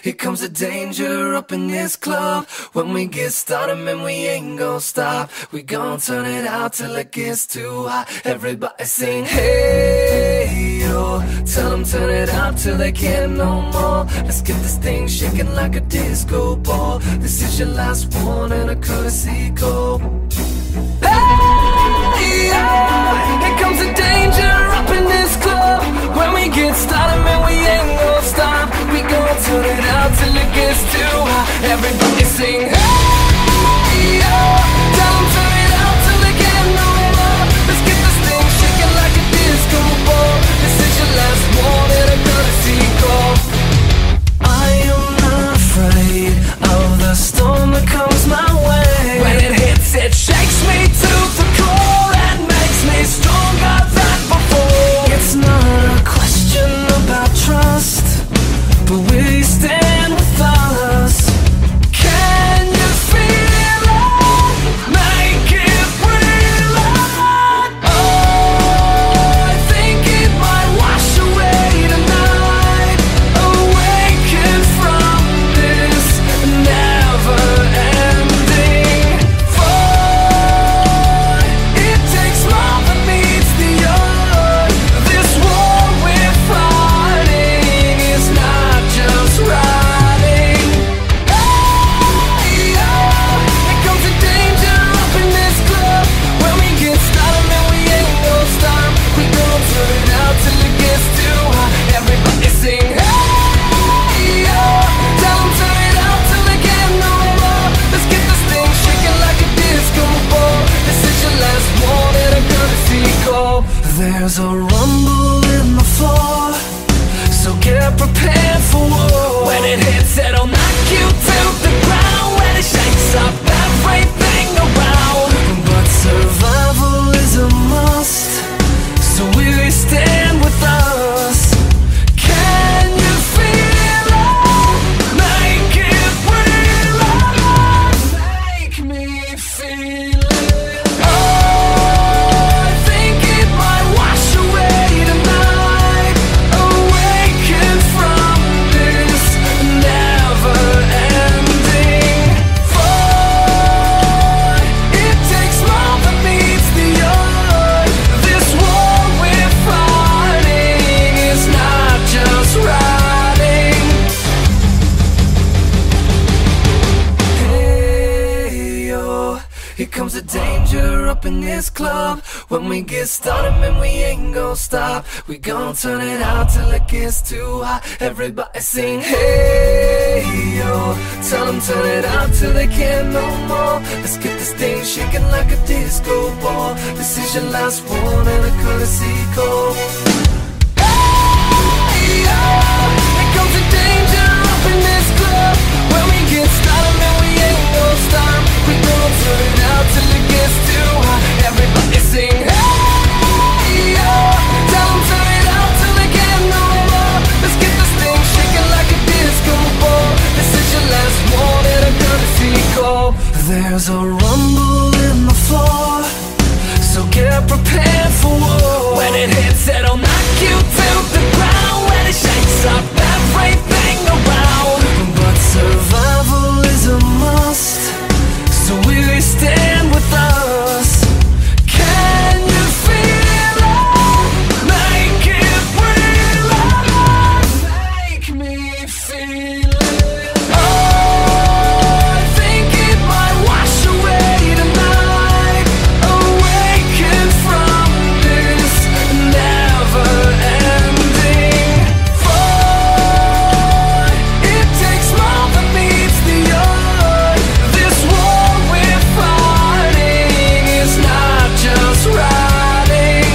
here comes the danger up in this club. When we get started, man, we ain't gon' stop. We gon' turn it out till it gets too hot. Everybody sing, hey, yo. Tell them turn it out till they can't no more. Let's get this thing shaking like a disco ball. This is your last one and a courtesy call. Hey, yo, here comes the danger up in this club. When we get started, man, we ain't gon' stop. We gon' turn it out till it gets too hot. Everybody sing, hey, yo. Tell them turn it out till they can't no more. Let's get this thing shaking like a disco ball. This is your last one and a courtesy call. I am not afraid of the storm that comes my way. When it hits, it shakes me to the core and makes me stronger than before. It's not a question about trust, but will you stand with us? Can you feel it? Make it real. Oh, I think it might wash away tonight. Awaken from this never-ending fight. It takes more than meets the eye. This war we're fighting is not just riding. Hey, yo, here comes the danger up in this club. When we get started, man, we ain't gon' stop. We gon' turn it out till it gets too hot. Everybody sing, hey, yo. Tell them turn it out till they can't no more. Let's get this thing shaking like a disco ball. This is your last one and a courtesy call. There's a rumble in the floor, so get prepared for war. When it hits, it'll knock you to the ground. When it shakes up everything around. But survival is a must, so will you stand with us? Can you feel it? Make it real. Make me feel it. Oh, I think it might wash away tonight. Awaken from this never-ending fight. It takes more than meets the eye. This war we're fighting is not just riding. Hey, yo, here comes the danger up in this club. When we get started, man, we ain't gon' stop. We gon' turn it out till it gets too hot. Everybody sing, hey, yo. Tell them turn it out till they can't no more. Let's get this thing shaking like a disco ball. This is your last one and a courtesy call. Hey, yo, here comes the danger up in this club. When we get started, man, we ain't gon' stop. We gon' turn it out till it gets too hot. Everybody sing, hey, yo. Tell them turn it out till they can't no more. Let's get this thing shaking like a disco ball. This is your last one and a courtesy call. There's a rumble in the floor, so get prepared for war. When it hits, it'll knock you to the ground. When it shakes up everything around. But survival is a must, so will you stand with us? Can you feel it? Make it real. Make me feel it. Oh, I think it might wash away tonight. Awaken from this never-ending fight. It takes more than meets the eye. This war we're fighting is not just riding.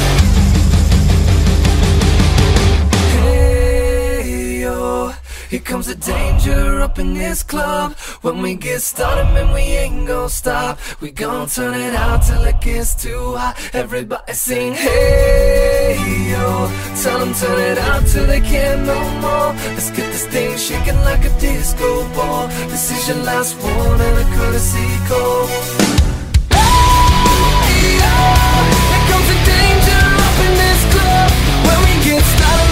Hey, yo, here comes the danger up in this club. When we get started, man, we ain't gon' stop. We gon' turn it out till it gets too hot. Everybody sing, hey, yo. Tell them turn it out till they can't no more. Let's get this thing shaking like a disco ball. This is your last one and a courtesy call. Hey, yo, here comes the danger up in this club. When we get started,